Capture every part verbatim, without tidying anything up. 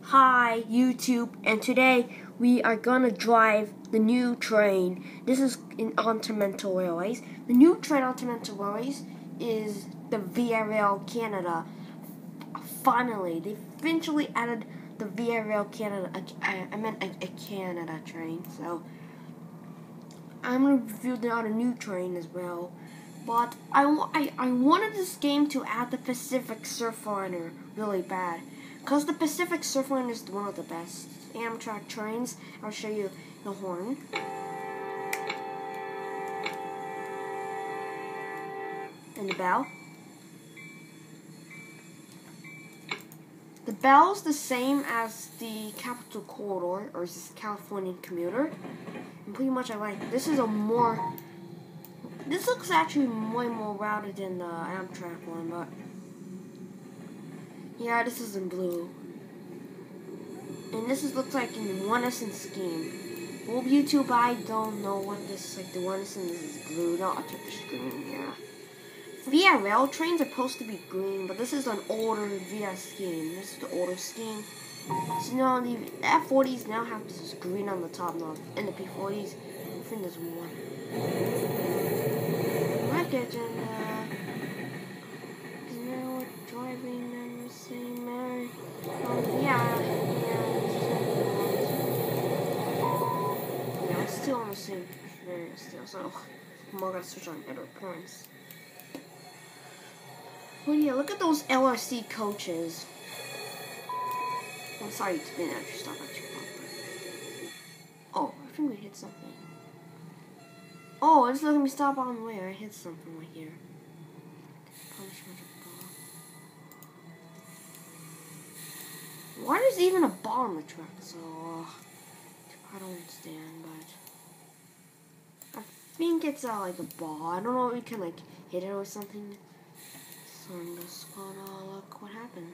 Hi YouTube, and today we are gonna drive the new train. This is in on Toronto Railways. The new train on Toronto Railways is the Via Rail Canada. Finally, they eventually added the Via Rail Canada. I, I meant a, a Canada train. So I'm gonna review the other new train as well. But I, I, I wanted this game to add the Pacific Surfliner really bad. Because the Pacific Surfliner is one of the best Amtrak trains. I'll show you the horn. And the bell. The bell's the same as the Capital Corridor, or this Californian commuter. And pretty much I like it. This is a more... This looks actually way more routed than the Amtrak one, but... Yeah, this is in blue. And this is looks like in one S and scheme. Well, YouTube, I don't know what this like. The one S and this is blue. No, I took the screen. Yeah. Via Rail trains are supposed to be green, but this is an older Via scheme. This is the older scheme. So now the F forties now have this green on the top now, and the P forties. I think there's more. Wreckage and uh, now we're driving in the same area. Oh yeah, yeah. Yeah, it's still on the same area still. So I'm gonna switch on other points. Well, yeah, look at those L R C coaches. I'm sorry, it's been actually stop at you. Oh, I think we hit something. Oh, it's letting me stop on the way. I hit something right here. Why is even a ball on the track? So, uh, I don't understand, but I think it's uh, like a ball. I don't know if we can like hit it or something. So I'm just gonna look what happened.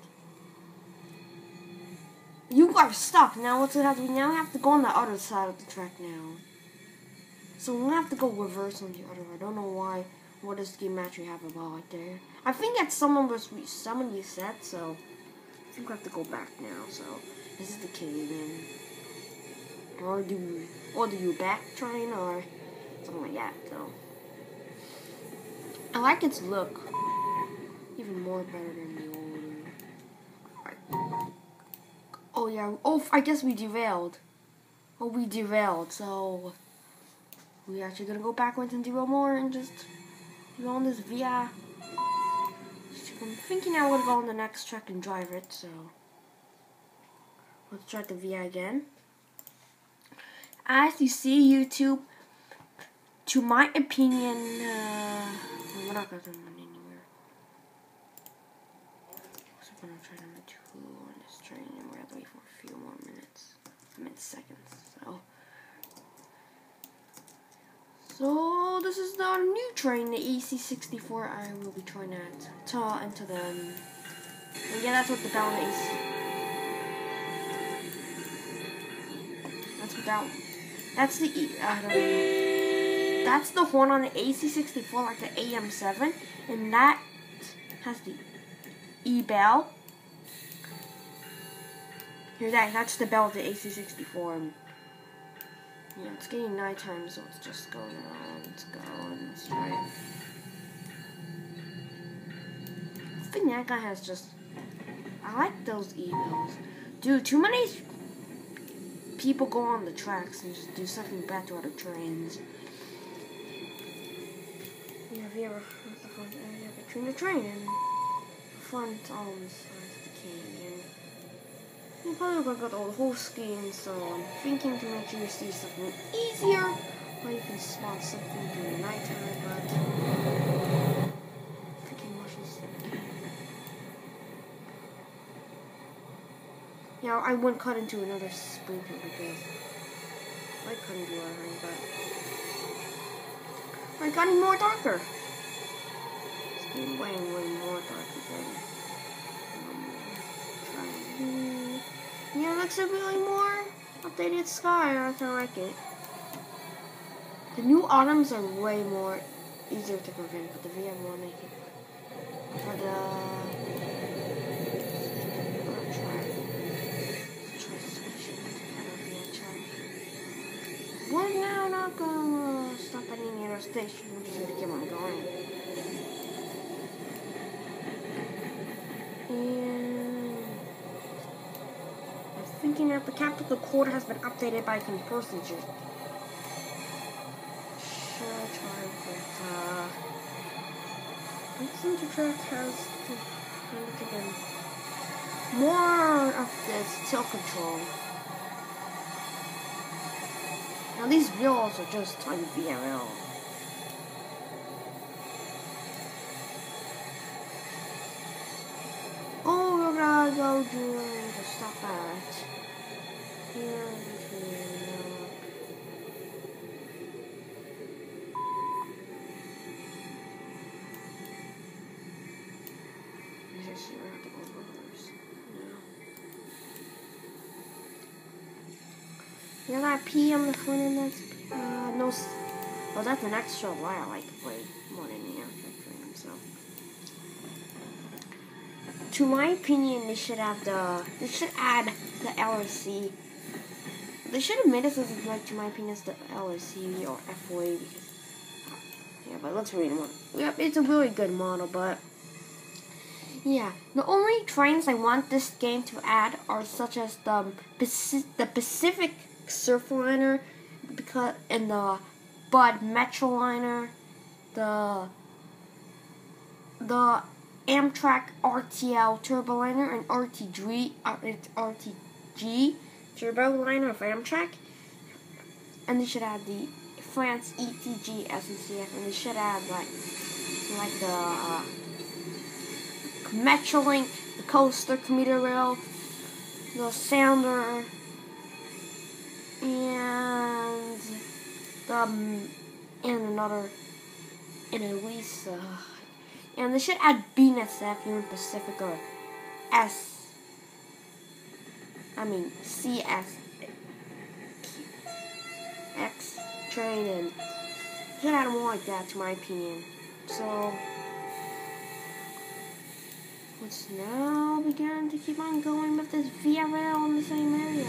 You are stuck. Now what's gonna happen? Now we have to go on the other side of the track now. So we're gonna have to go reverse on the other. I don't know why. What does the game actually have a ball right there? I think that someone was someone reset. So I think we have to go back now. So this is the cave-in. Or do or do you back train or something like that. So I like its look. Even more better than the old. Right. Oh yeah. Oh, I guess we derailed. Oh, we derailed. So we're actually gonna go backwards and derail more and just go on this Via. I'm thinking I would go on the next track and drive it. So let's try the Via again. As you see, YouTube, to my opinion, uh, we're not gonna run anywhere. So I'm gonna try number two on this train, and we're gonna wait for a few more minutes, I mean seconds. So, so this is the new train, the E C sixty-four. I will be trying that to into the. Um, and yeah, that's what the bell on the A C. That's what that. That's the E. I don't know. That's the horn on the A C sixty-four, like the A M seven, and that has the E bell. Hear that? That's the bell of the A C sixty-four. And, yeah, it's getting nighttime, so it's just going on. Let's go and let's try it. I think that guy has just. I like those E bells, dude. Too many people go on the tracks and just do something bad to other trains. Yeah, have you ever heard the front area between the train and the front arms of the king? And you probably look at all the whole screen, so I'm thinking to make sure you see something easier, or you can spot something during nighttime, but thinking much is yeah, I wouldn't cut into another sprinter because I couldn't do anything, but it got even more darker. It's getting way, way more darker than um, trying. Yeah, it looks a really more updated sky. I kind of like it. The new autumns are way more easier to prevent, but the V M will make it. But uh. not gonna stop at any other station. I'm just gonna keep on going. And I'm thinking that the capital code has been updated by conversions. Sure, try with uh. I think the track has to kind of more of this tilt control. Now these wheels are just like V R L. Oh, we're gonna go doing the stop at here. Just you have to go reverse. You know that P on the front end? That's uh, no. Well, that's an extra wire I like way more than the Amtrak train. So, to my opinion, they should have the. They should add the L R C. They should have made it as like, to my opinion, as the L R C or F O A because. Yeah, but let's read one. Yep, it's a really good model, but. Yeah, the only trains I want this game to add are such as the the Pacific Surfliner, because and the Bud Metroliner, the the Amtrak R T L Turboliner and R T G uh, R T G Turboliner of Amtrak, and they should add the France E T G S N C F, and they should add like like the. Uh, Metrolink, the Coaster Commuter Rail, the Sounder, and the um, and another, and at least, uh, and they should add B N S F, Union Pacific, or S. I mean C S X train, and should add more like that, to my opinion. So. Let's now begin to keep on going with this V R L in the same area.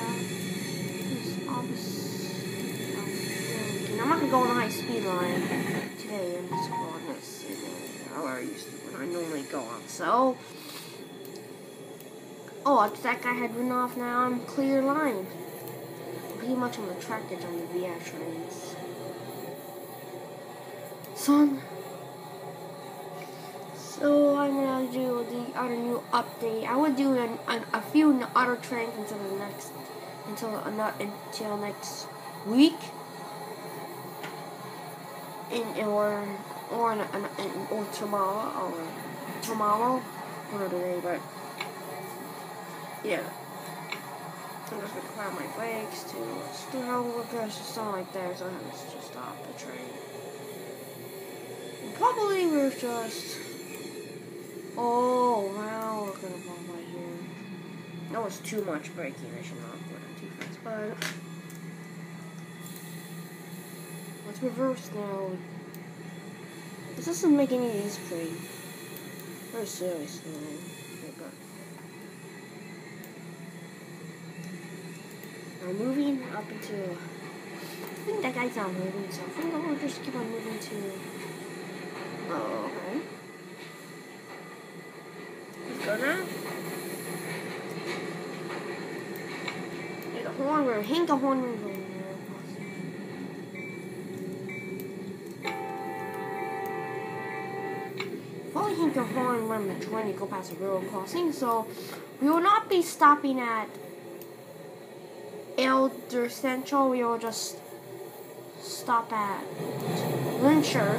I'm not going to go on the high speed line today. I'm just going on this how I used to when I normally go on. So, oh, that guy had run off now. I'm clear line. Pretty much on the trackage on the V R trains. Son. So I'm gonna do the other new update. I would do an, an, a few other trains until the next, until uh, until next week, in or or in, in, in, or tomorrow or tomorrow, another day. But yeah, I'm just gonna clear my brakes to still reverse or something like that. So I have to stop the train. And probably we're just. Oh, wow, we're gonna fall right here. That was too much braking. I should not have gone too fast, but let's reverse now. This doesn't make any of these pretty. Very seriously. Now moving up into. I think that guy's not moving, so I think I'll just keep on moving to. Oh, okay. Gonna the horn we're hink a horn we're going Probably hink a horn when the train go past a railroad crossing, so we will not be stopping at Elder Central. We will just stop at Lynchburg.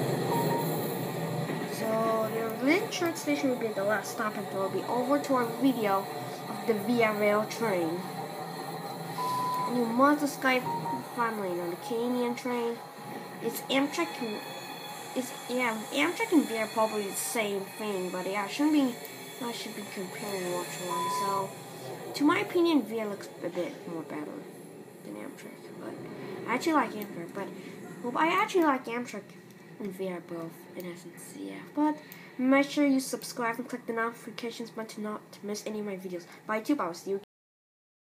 So the Lynchburg station will be the last stop, and we'll be over to our video of the V R L train. And you Mazda Sky family on the Canadian train. It's Amtrak. And, it's yeah, Amtrak and V R probably the same thing, but yeah, I shouldn't be. I should be comparing which one. So, to my opinion, V R looks a bit more better than Amtrak, but I actually like Amtrak. But well, I actually like Amtrak. And V R both in essence, yeah. But make sure you subscribe and click the notifications button to not to miss any of my videos. Bye, YouTube. I will see you.